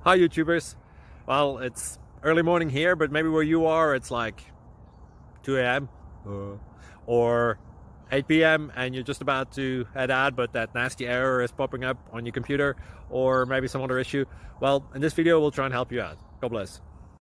Hi YouTubers. Well, it's early morning here, but maybe where you are it's like 2 a.m. or 8 p.m. and you're just about to head out, but that nasty error is popping up on your computer, or maybe some other issue. Well, in this video we'll try and help you out. God bless.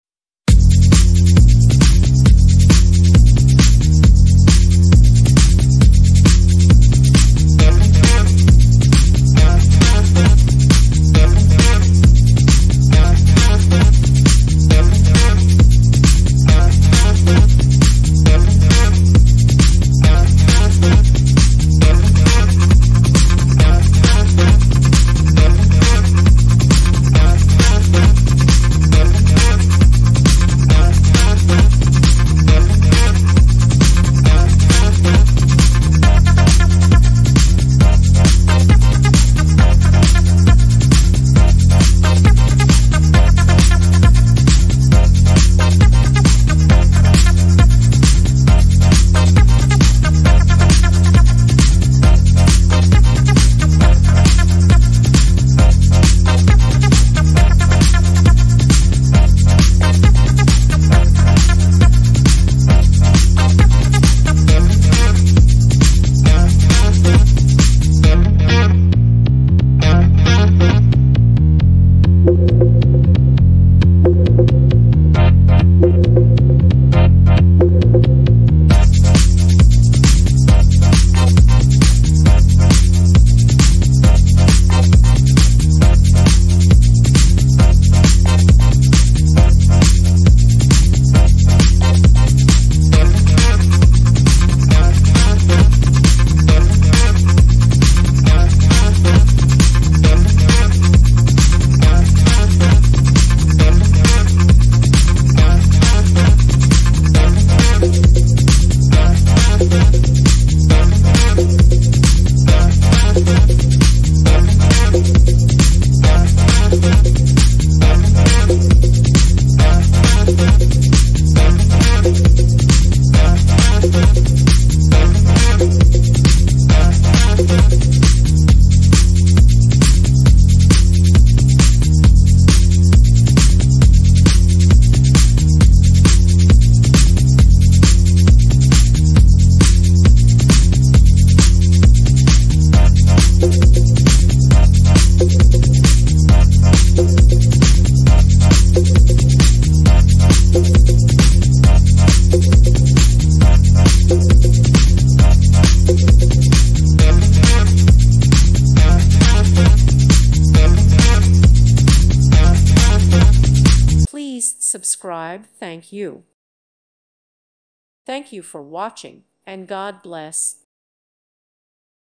Please subscribe. Thank you. Thank you for watching, and God bless.